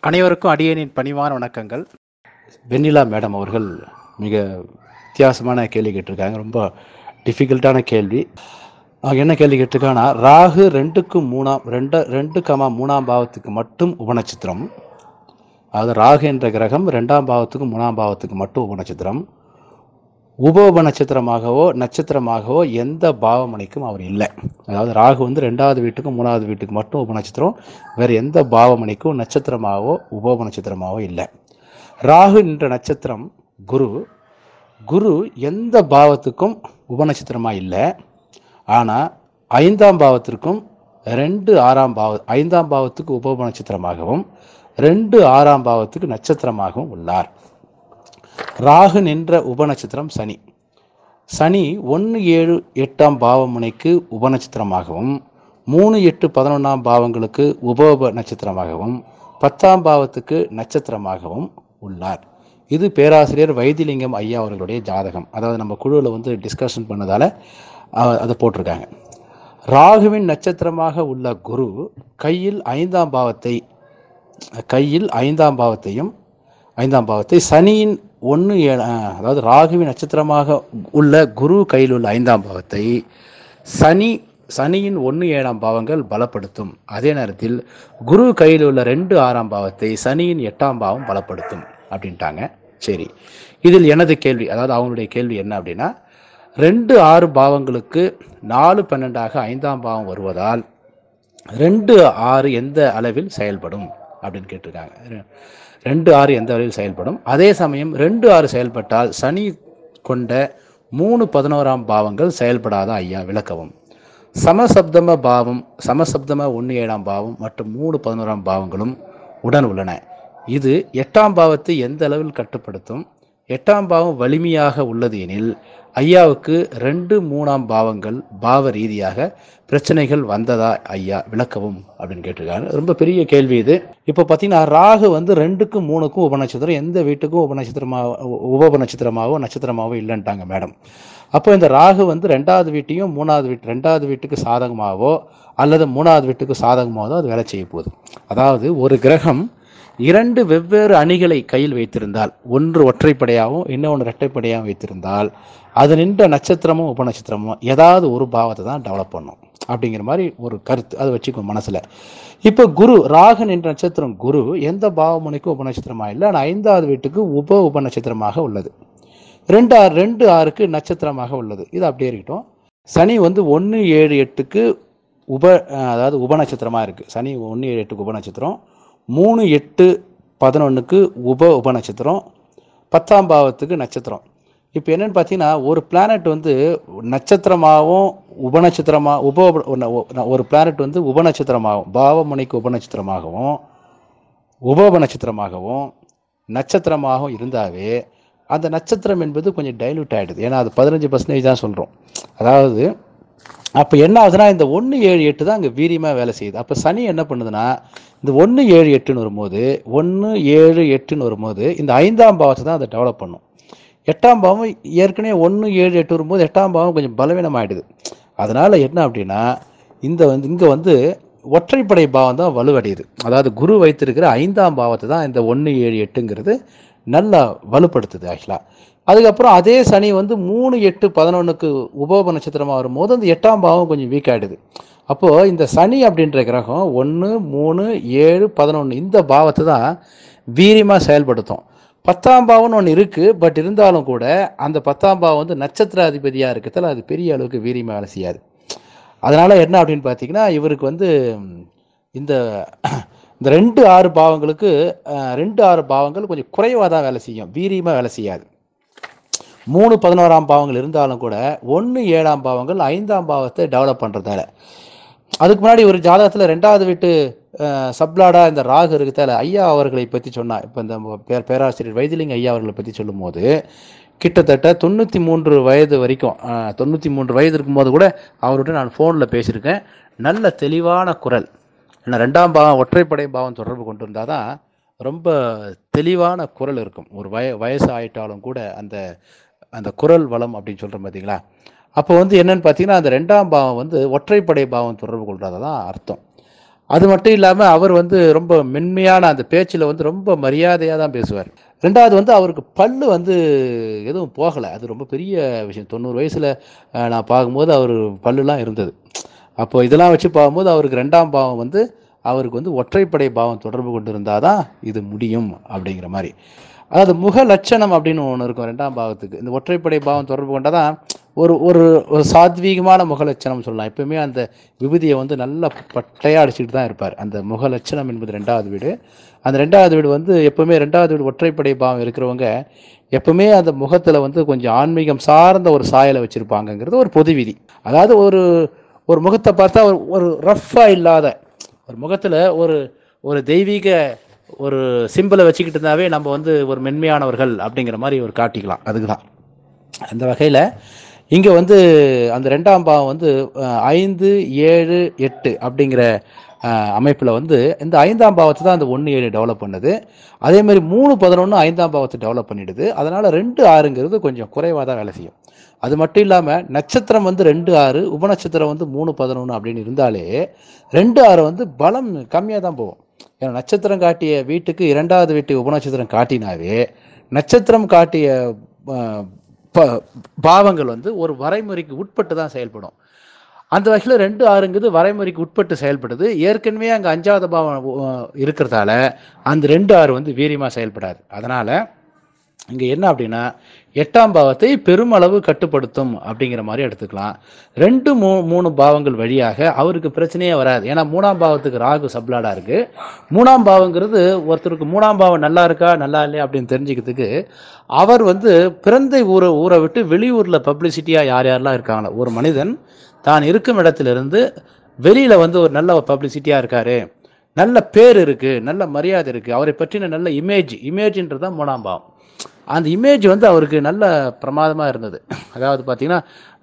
அனைவருக்கும் அடியேனின் பணிவான வணக்கங்கள். வெண்ணிலா மேடம் அவர்கள் மிக வித்தியாசமான கேள்வி கேட்டிருக்காங்க. ரொம்ப டிஃபிகல்ட்டான கேள்வி. என்ன கேள்வி கேட்டிருக்காங்கன்னா, ராகு 2,3 பாவத்துக்கு மட்டும் உபநட்சத்திரம். அதாவது ராகு என்ற கிரகம் 2ஆம் பாவத்துக்கும் 3ஆம் பாவத்துக்கு மட்டும் உபநட்சத்திரம். உப நட்சத்திரமாகவோ நட்சத்திரமாகவோ எந்த பாவமனைக்கும் அவர் இல்லை. அதாவது ராகு வந்து 2வது வீட்டுக்கும் 3வது வீட்டுக்கு மட்டும் உபநட்சத்திரம், வேறு எந்த பாவமனைக்கும் நட்சத்திரமாகவோ உப நட்சத்திரமாகவோ இல்லை. ராகு என்ற நட்சத்திரம் குரு. குரு எந்த பாவத்துக்கும் உபநட்சத்திரமாக இல்லை. ஆனால் 5ஆம் பாவத்திற்கும் 5ஆம் பாவத்துக்கு உப நட்சத்திரமாகவும் 2 6ஆம் பாவத்துக்கு நட்சத்திரமாகவும் உள்ளார். ராகு நின்ற உபநட்சத்திரம் சனி. சனி 1 7 8ஆம் பாவமுனைக்கு உபநட்சத்திரமாகவும் 3 8 11ஆம் பாவங்களுக்கு உப நட்சத்திரமாகவும் 10ஆம் பாவத்துக்கு நட்சத்திரமாகவும் உள்ளார். இது பேராசிரியர் வைத்திலிங்கம் ஐயா அவர்களுடைய ஜாதகம். அதாவது நம்ம குழுவில் வந்து டிஸ்கஷன் பண்ணதால் அதை போட்டிருக்காங்க. ராகுவின் நட்சத்திரமாக உள்ள குரு கையில் 5ஆம் பாவத்தை சனியின் 1 7 அதாவது ராகுவின் நட்சத்திரமாக உள்ள குரு கையில் உள்ள 5ஆம் பாவத்தை சனியின் 1 7ஆம் பாவங்கள் பலப்படுத்தும். அதே நேரத்தில் குரு கையில் உள்ள 2 6ஆம் பாவத்தை சனியின் 8ஆம் பாவம் பலப்படுத்தும் அப்படின்ட்டாங்க. சரி, இதில் எனது கேள்வி, அதாவது அவங்களுடைய கேள்வி என்ன அப்படின்னா, 2 6 பாவங்களுக்கு 4 12ஆக 5ஆம் பாவம் வருவதால் 2 6 எந்த அளவில் செயல்படும் அப்படின்னு கேட்டிருக்காங்க. 2 6 எந்த அளவில் செயல்படும்? அதே சமயம் 2 6 செயல்பட்டால் சனி கொண்ட 3 11ஆம் பாவங்கள் செயல்படாத ஐயா, விளக்கவும். சமசப்தம 1 7ஆம் பாவம் மற்றும் 3 11ஆம் பாவங்களும் உடன் உள்ளன. இது 8ஆம் பாவத்தை எந்த அளவில் கட்டுப்படுத்தும்? 8ஆம் பாவம் வலிமையாக உள்ளது எனில் ஐயாவுக்கு 2 3ஆம் பாவங்கள் பாவ ரீதியாக பிரச்சனைகள் வந்ததா ஐயா, விளக்கவும் அப்படின்னு கேட்டிருக்காங்க. ரொம்ப பெரிய கேள்வி இது. இப்போ பார்த்தீங்கன்னா, ராகு வந்து 2க்கும் 3க்கும் உபநட்சத்திரம், எந்த வீட்டுக்கும் உப நட்சத்திரமாகவோ இல்லைன்ட்டாங்க மேடம். அப்போ இந்த ராகு வந்து 2வது வீட்டையும் 2வது வீட்டுக்கு சாதகமாகவோ அல்லது 3வது வீட்டுக்கு சாதகமாகவோ அது வேலை செய்ய போகுது. அதாவது ஒரு கிரகம் 2 வெவ்வேறு அணிகளை கையில் வைத்திருந்தால், ஒன்று ஒற்றைப்படையாகவும் இன்னொன்று இரட்டைப்படையாகவும் வைத்திருந்தால், அது நின்ற நட்சத்திரமும் உபநட்சத்திரமும் ஏதாவது ஒரு பாவத்தை தான் டெவலப் பண்ணும் அப்படிங்கிற மாதிரி ஒரு கருத்து, அதை வச்சுக்கோ மனசில். இப்போ ராகு நின்ற நட்சத்திரம் குரு எந்த பாவமுனைக்கும் உபநட்சத்திரமாக இல்லை, ஆனால் 5வது வீட்டுக்கு உப நட்சத்திரமாக உள்ளது. 2 6க்கு நட்சத்திரமாக உள்ளது. இது அப்படியே இருக்கட்டும். சனி வந்து 1 7 8க்கு அதாவது உபநட்சத்திரமாக இருக்குது. சனி 1 7 8க்கு உபநட்சத்திரம், 3 8 11க்கு உப நட்சத்திரம், 10ஆம் பாவத்துக்கு நட்சத்திரம். இப்போ என்னென்னு பார்த்தீங்கன்னா, ஒரு பிளானட் வந்து நட்சத்திரமாகவும் ஒரு பிளானட் வந்து உபநட்சத்திரமாகவும் பாவமுனைக்கு உபநட்சத்திரமாகவும் நட்சத்திரமாகவும் இருந்தாவே அந்த நட்சத்திரம் என்பது கொஞ்சம் டைல்யூட் ஆகிடுது. ஏன்னா அது 15% தான் சொல்கிறோம். அதாவது அப்போ என்ன ஆகுதுன்னா, இந்த 1 7 8 தான் அங்கே வீரியமாக வேலை செய்யுது. அப்போ சனி என்ன பண்ணுதுன்னா, இந்த 1 7 8ன்னு வரும்போது இந்த 5ஆம் பாவத்தை தான் அதை டெவலப் பண்ணும். 8ஆம் பாவம் ஏற்கனவே 1 7 8 வரும்போது 8ஆம் பாவம் கொஞ்சம் பலவீனமாகிடுது. அதனால் என்ன அப்படின்னா, இங்கே வந்து ஒற்றைப்படை பாவம் தான் வலுவடையுது. அதாவது குரு வைத்திருக்கிற 5ஆம் பாவத்தை தான் இந்த 1 7 8ங்கிறது நல்லா வலுப்படுத்துது ஆக்சுவலாக. அதுக்கப்புறம் அதே சனி வந்து 3 8 11க்கு உப நட்சத்திரமாக வரும்போது அந்த 8ஆம் பாவம் கொஞ்சம் வீக் ஆகிடுது. அப்போது இந்த சனி அப்படின்ற கிரகம் 1 3 7 11 இந்த பாவத்தை தான் வீரியமாக செயல்படுத்தும். 10ஆம் பாவம்னு ஒன்று இருக்குது. பட் இருந்தாலும் கூட அந்த 10ஆம் பாவம் வந்து நட்சத்திர அதிபதியாக இருக்கிறதால அது பெரிய அளவுக்கு வீரியமாக வேலை செய்யாது. அதனால் என்ன அப்படின்னு பார்த்தீங்கன்னா, இவருக்கு வந்து இந்த 2 6 பாவங்களுக்கு 2 6 பாவங்கள் கொஞ்சம் குறைவாக தான் வேலை செய்யும், வீரியமாக வேலை செய்யாது. 3 11ஆம் பாவங்கள் இருந்தாலும் கூட 1 7ஆம் பாவங்கள் 5ஆம் பாவத்தை டெவலப் பண்ணுறதால. அதுக்கு முன்னாடி ஒரு ஜாதகத்தில் 2வது வீட்டு சப்லாடா இந்த ராகு இருக்கிறதால ஐயா அவர்களை பற்றி சொன்னால், இப்போ இந்த பேராசிரியர் வைத்திலிங்க ஐயா அவர்களை பற்றி சொல்லும் போது கிட்டத்தட்ட 93 வயது வரைக்கும் 93 வயது இருக்கும்போது கூட அவர்கிட்ட நான் ஃபோனில் பேசியிருக்கேன். நல்ல தெளிவான குரல். ஏன்னா 2ஆம் பாவம் ஒற்றைப்படை பாவம் தொடர்பு கொண்டு இருந்தால் தான் ரொம்ப தெளிவான குரல் இருக்கும். ஒரு வயசு ஆயிட்டாலும் கூட அந்த குரல் வளம் அப்படின்னு சொல்கிறோம் பார்த்தீங்களா. அப்போ வந்து என்னென்னு பார்த்தீங்கன்னா, அந்த 2ஆம் பாவம் வந்து ஒற்றைப்படை பாவம் தொடர்பு கொள்றதா தான் அர்த்தம். அது மட்டும் இல்லாமல் அவர் வந்து ரொம்ப மென்மையான அந்த பேச்சில் வந்து ரொம்ப மரியாதையாக தான் பேசுவார். ரெண்டாவது வந்து அவருக்கு பல்லு வந்து எதுவும் போகலை. அது ரொம்ப பெரிய விஷயம். 90 வயசில் நான் பார்க்கும்போது அவர் பல்லுலாம் இருந்தது. அப்போ இதெல்லாம் வச்சு பார்க்கும்போது அவருக்கு 2ஆம் பாவம் வந்து அவருக்கு வந்து ஒற்றைப்படை பாவம் தொடர்பு கொண்டு இருந்தால் தான் இது முடியும் அப்படிங்கிற மாதிரி. அதாவது முக லட்சணம் அப்படின்னு ஒன்று இருக்கும் 2ஆம் பாவத்துக்கு. இந்த ஒற்றைப்படை பாவம் தொடர்பு கொண்டால் தான் ஒரு ஒரு ஒரு சாத்வீகமான முக லட்சணம் சொல்லலாம். எப்பவுமே அந்த விபூதியை வந்து நல்லா பட்டையாக அடிச்சுக்கிட்டு தான் இருப்பார். அந்த முக லட்சணம் என்பது 2வது வீடு. அந்த 2வது வீடு வந்து எப்பவுமே 2வது வீடு ஒற்றைப்படை பாவம் இருக்கிறவங்க எப்பவுமே அந்த முகத்தில் வந்து கொஞ்சம் ஆன்மீகம் சார்ந்த ஒரு சாயலை வச்சுருப்பாங்கங்கிறது ஒரு பொது விதி. அதாவது ஒரு ஒரு முகத்தை பார்த்தா ஒரு ரஃப்பாக இல்லாத ஒரு முகத்தில் ஒரு ஒரு தெய்வீக ஒரு சிம்பிளை வச்சுக்கிட்டு இருந்தாவே நம்ம வந்து ஒரு மென்மையானவர்கள் அப்படிங்கிற மாதிரி ஒரு காட்டிக்கலாம். அதுக்கு தான் அந்த வகையில் இங்கே வந்து அந்த 2ஆம் பாவம் வந்து 5, 7, 8 அப்படிங்கிற அமைப்பில் வந்து இந்த 5ஆம் பாவத்தை தான் அந்த 1, 7 டெவலப் பண்ணுது. அதே மாதிரி 3, 11 5ஆம் பாவத்தை டெவலப் பண்ணிடுது. அதனால் 2, 6ங்கிறது கொஞ்சம் குறைவாக தான் வேலை செய்யும். அது மட்டும் இல்லாமல் நட்சத்திரம் வந்து 2, 6 உபநட்சத்திரம் வந்து 3, 11 அப்படின்னு இருந்தாலே 2, 6 வந்து பலம் கம்மியாக தான் போகும். ஏன்னா நட்சத்திரம் காட்டிய வீட்டுக்கு 2வது வீட்டு உபநட்சத்திரம் காட்டினாவே நட்சத்திரம் காட்டிய பாவங்கள் வந்து ஒரு வரைமுறைக்கு உட்பட்டு தான் செயல்படும். அந்த வகையில் 2, 6ங்கிறது வரைமுறைக்கு உட்பட்டு செயல்படுது. ஏற்கனவே அங்கே 5வது பாவம் இருக்கிறதால அந்த 2, 6 வந்து வீரியமாக செயல்படாது. அதனால் இங்கே என்ன அப்படின்னா 8ஆம் பாவத்தை பெருமளவு கட்டுப்படுத்தும் அப்படிங்கிற மாதிரி எடுத்துக்கலாம். 2, 3 பாவங்கள் வழியாக அவருக்கு பிரச்சனையே வராது. ஏன்னா 3ஆம் பாவத்துக்கு ராகு சப்ளாடாக இருக்குது. 3ஆம் பாவங்கிறது ஒருத்தருக்கு 3ஆம் பாவம் நல்லா இருக்கா நல்லா இல்லையா அப்படின்னு தெரிஞ்சுக்கிறதுக்கு அவர் வந்து பிறந்த ஊரை விட்டு வெளியூரில் பப்ளிசிட்டியாக யார் யாரெல்லாம் இருக்காங்களோ ஒரு மனிதன் தான் இருக்கும் இடத்திலிருந்து வெளியில் வந்து ஒரு நல்ல பப்ளிசிட்டியாக இருக்கார், நல்ல பேர் இருக்குது, நல்ல மரியாதை இருக்குது, அவரை பற்றின நல்ல இமேஜ்ன்றது தான் 3ஆம் பாவம். அந்த இமேஜ் வந்து அவருக்கு நல்ல பிரமாதமாக இருந்தது. அதாவது பார்த்திங்கன்னா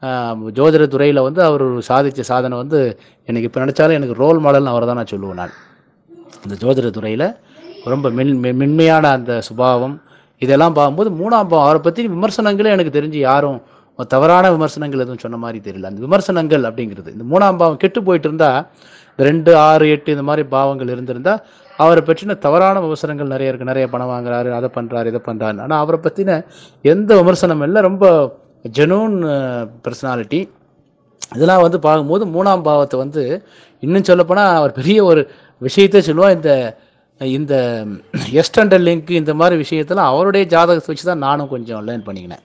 ஜோதிட துறையில் வந்து அவர் சாதித்த சாதனை வந்து எனக்கு இப்போ நினச்சாலும் எனக்கு ரோல் மாடல்னு அவரை தான் நான் சொல்லுவேன். நான் இந்த ஜோதிட துறையில் ரொம்ப மென்மையான அந்த சுபாவம் இதெல்லாம் பார்க்கும்போது 3ஆம் பாவம் அவரை பற்றி விமர்சனங்களே எனக்கு தெரிஞ்சு யாரும் தவறான விமர்சனங்கள் எதுவும் சொன்ன மாதிரி தெரியல. அந்த விமர்சனங்கள் அப்படிங்கிறது இந்த 3ஆம் பாவம் கெட்டு போயிட்டு இருந்தால் 2, 6, 8 இந்த மாதிரி பாவங்கள் இருந்திருந்தால் அவரை பற்றின தவறான விமர்சனங்கள் நிறைய இருக்குது. நிறைய பணம் வாங்குறாரு, அதை பண்ணுறாரு, இதை பண்ணுறாரு. ஆனால் அவரை பற்றின எந்த விமர்சனம் இல்லை, ரொம்ப ஜெனூன் பர்சனாலிட்டி. இதெல்லாம் வந்து பார்க்கும்போது 3ஆம் பாவத்தை வந்து இன்னும் சொல்லப்போனால் அவர் பெரிய ஒரு விஷயத்தை சொல்லுவாள். இந்த எக்ஸ்டெண்டட் லிங்க் இந்த மாதிரி விஷயத்தெல்லாம் அவருடைய ஜாதகத்தை வச்சு தான் நானும் கொஞ்சம் லேர்ன் பண்ணிக்கினேன்.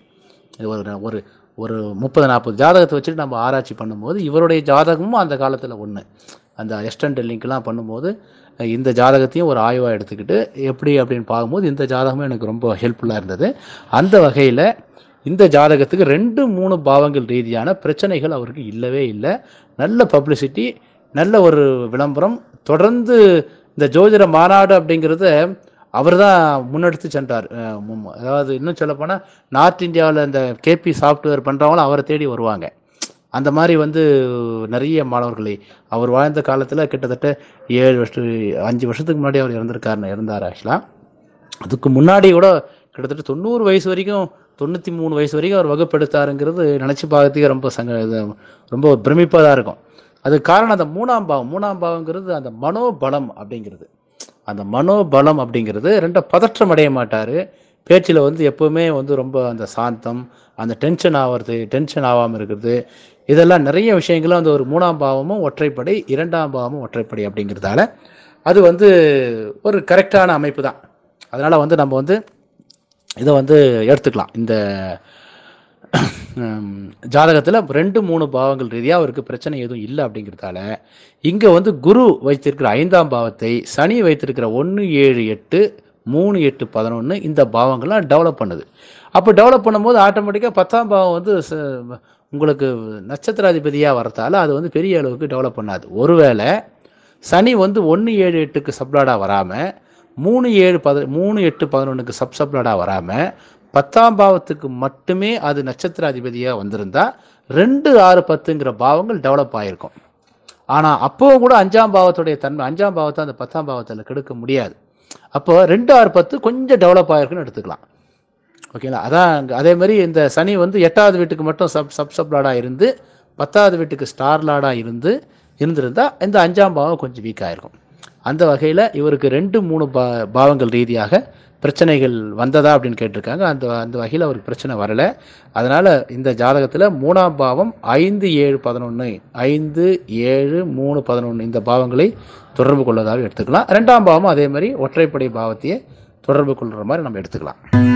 ஒரு ஒரு 30-40 ஜாதகத்தை வச்சுட்டு நம்ம ஆராய்ச்சி பண்ணும்போது இவருடைய ஜாதகமும் அந்த காலத்தில் ஒன்று. அந்த எக்ஸ்டெண்டட் லிங்க்லாம் பண்ணும்போது இந்த ஜாதகத்தையும் ஒரு ஆய்வாக எடுத்துக்கிட்டு எப்படி அப்படின்னு பார்க்கும்போது இந்த ஜாதகமும் எனக்கு ரொம்ப ஹெல்ப்ஃபுல்லாக இருந்தது. அந்த வகையில் இந்த ஜாதகத்துக்கு 2, 3 பாவங்கள் ரீதியான பிரச்சனைகள் அவருக்கு இல்லவே இல்லை. நல்ல பப்ளிசிட்டி, நல்ல ஒரு விளம்பரம். தொடர்ந்து இந்த ஜோதிட மாநாடு அப்படிங்கிறத அவர் தான் முன்னெடுத்து சென்றார். அதாவது இன்னும் சொல்லப்போனால் நார்த் இந்தியாவில் இந்த கேபி சாஃப்ட்வேர் பண்ணுறவங்களும் அவரை தேடி வருவாங்க. அந்த மாதிரி வந்து நிறைய மாணவர்களை அவர் வாழ்ந்த காலத்தில் கிட்டத்தட்ட 5 வருஷத்துக்கு முன்னாடி அவர் இருந்தார் ஆக்சுவலாக. அதுக்கு முன்னாடி கூட கிட்டத்தட்ட 90 வயசு வரைக்கும் 93 வயசு வரைக்கும் அவர் வகுப்பெடுத்தாருங்கிறது நினச்சி பார்க்கறதுக்கு ரொம்ப பிரமிப்பாக தான் இருக்கும். அதுக்கு காரணம் அந்த 3ஆம் பாவங்கிறது அந்த மனோபலம் அப்படிங்கிறது. அந்த மனோபலம் அப்படிங்கிறது 2 பதற்றம் அடைய மாட்டார். பேச்சில் வந்து எப்போவுமே வந்து ரொம்ப அந்த சாந்தம், அந்த டென்ஷன் ஆகாமல் இருக்கிறது, இதெல்லாம் நிறைய விஷயங்களும் அந்த ஒரு 3ஆம் பாவமும் ஒற்றைப்படை, 2ஆம் பாவமும் ஒற்றைப்படை அப்படிங்கிறதால அது வந்து ஒரு கரெக்டான அமைப்பு தான். அதனால் வந்து நம்ம வந்து இதை வந்து எடுத்துக்கலாம். இந்த ஜாதகத்தில் 2, 3 பாவங்கள் ரீதியாக அவருக்கு பிரச்சனை எதுவும் இல்லை அப்படிங்கிறதால இங்கே வந்து குரு வைத்திருக்கிற 5ஆம் பாவத்தை சனி வைத்திருக்கிற 1, 7, 8, 3, 8, 11 இந்த பாவங்கள்லாம் டெவலப் பண்ணுது. அப்போ டெவலப் பண்ணும்போது ஆட்டோமேட்டிக்காக 10ஆம் பாவம் வந்து உங்களுக்கு நட்சத்திராதிபதியாக வரத்தால் அது வந்து பெரிய அளவுக்கு டெவலப் பண்ணாது. ஒருவேளை சனி வந்து 1, 7, 8க்கு சப்ளாடாக வராமல் 3, 8, 11க்கு சப்ளாடாக வராமல் 10ஆம் பாவத்துக்கு மட்டுமே அது நட்சத்திராதிபதியாக வந்திருந்தால் 2, 6, 10ங்கிற பாவங்கள் டெவலப் ஆகிருக்கும். ஆனால் அப்போது கூட 5ஆம் பாவத்துடைய தன்மை 5ஆம் பாவத்தை அந்த 10ஆம் பாவத்தில் கெடுக்க முடியாது. அப்போ 2, 6, 10 கொஞ்சம் டெவலப் ஆகிருக்குன்னு எடுத்துக்கலாம். ஓகேங்களா? அதான் அதே மாதிரி இந்த சனி வந்து 8வது வீட்டுக்கு மட்டும் சப்ளாடாக இருந்து 10வது வீட்டுக்கு ஸ்டார் லாடாக இருந்து இருந்திருந்தால் இந்த 5ஆம் பாவம் கொஞ்சம் வீக்காக இருக்கும். அந்த வகையில் இவருக்கு 2, 3 பாவங்கள் ரீதியாக பிரச்சனைகள் வந்ததா அப்படின்னு கேட்டிருக்காங்க. அந்த அந்த வகையில் அவருக்கு பிரச்சனை வரலை. அதனால் இந்த ஜாதகத்தில் 3ஆம் பாவம் 5, 7, 11 5, 7, 3, 11 இந்த பாவங்களை தொடர்பு கொள்வதாக எடுத்துக்கலாம். 2ஆம் பாவமும் அதே மாதிரி ஒற்றைப்படை பாவத்தையே தொடர்பு கொள்கிற மாதிரி நம்ம எடுத்துக்கலாம்.